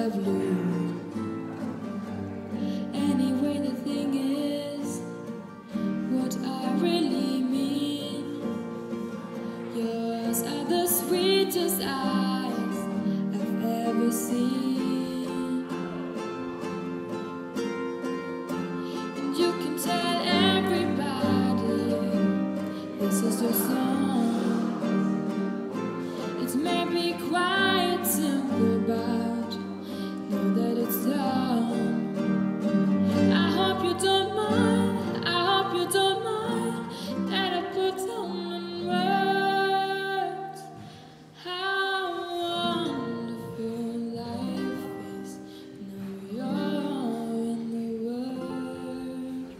of blue. Anyway, the thing is, what I really mean. Yours are the sweetest eyes I've ever seen. And you can tell everybody this is your song. It may be quite simple, but know that it's done. I hope you don't mind, I hope you don't mind that I put down in words how wonderful life is. Now you're in the world.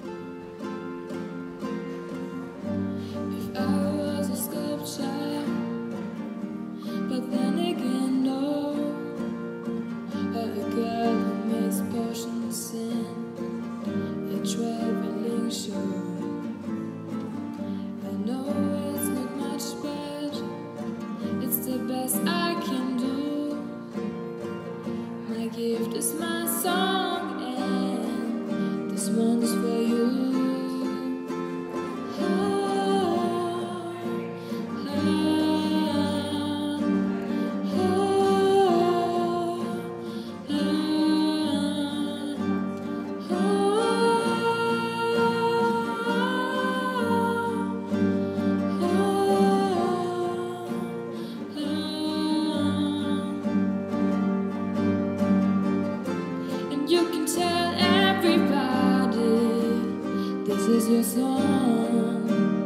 If I was a sculpture, but then again, no, or a girl who makes potions in a traveling show. I know it's not much, but it's the best I can do. My gift is my song, and this one's for you. You can tell everybody this is your song.